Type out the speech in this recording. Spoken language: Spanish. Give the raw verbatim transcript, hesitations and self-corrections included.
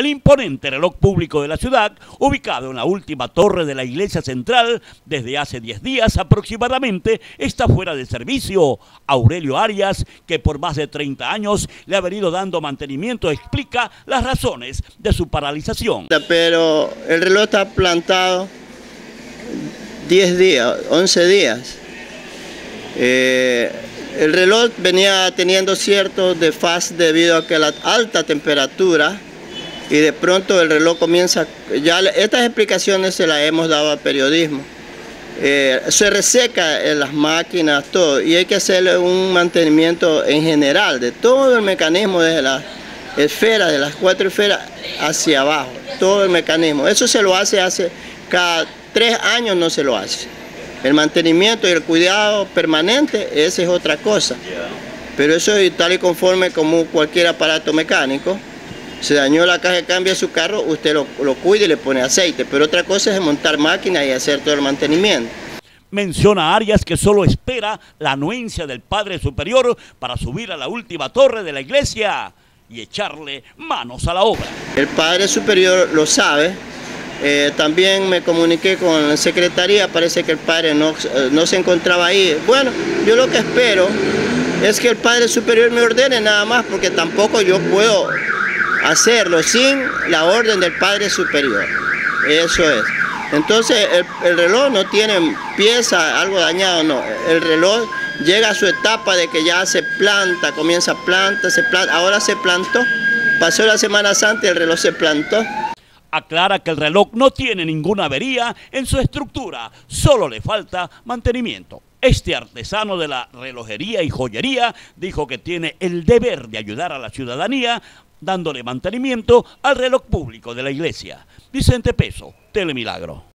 El imponente reloj público de la ciudad, ubicado en la última torre de la iglesia central, desde hace diez días aproximadamente, está fuera de servicio. Aurelio Arias, que por más de treinta años le ha venido dando mantenimiento, explica las razones de su paralización. Pero el reloj está plantado diez días, once días. Eh, el reloj venía teniendo cierto desfase debido a que la alta temperatura, y de pronto el reloj comienza, ya estas explicaciones se las hemos dado al periodismo, eh, se reseca en las máquinas, todo, y hay que hacerle un mantenimiento en general de todo el mecanismo, desde las esferas, de las cuatro esferas hacia abajo, todo el mecanismo. Eso se lo hace hace, cada tres años no se lo hace. El mantenimiento y el cuidado permanente, esa es otra cosa, pero eso es tal y conforme como cualquier aparato mecánico. Se dañó la caja de cambio de su carro, usted lo, lo cuida y le pone aceite, pero otra cosa es montar máquinas y hacer todo el mantenimiento. Menciona Arias que solo espera la anuencia del Padre Superior para subir a la última torre de la iglesia y echarle manos a la obra. El Padre Superior lo sabe, eh, también me comuniqué con la secretaría, parece que el Padre no, no se encontraba ahí. Bueno, yo lo que espero es que el Padre Superior me ordene nada más, porque tampoco yo puedo hacerlo sin la orden del Padre Superior, eso es. Entonces el, el reloj no tiene pieza, algo dañado, no. El reloj llega a su etapa de que ya se planta, comienza planta, se planta, ahora se plantó, pasó la Semana Santa y el reloj se plantó. Aclara que el reloj no tiene ninguna avería en su estructura, solo le falta mantenimiento. Este artesano de la relojería y joyería dijo que tiene el deber de ayudar a la ciudadanía dándole mantenimiento al reloj público de la iglesia. Vicente Peso, Telemilagro.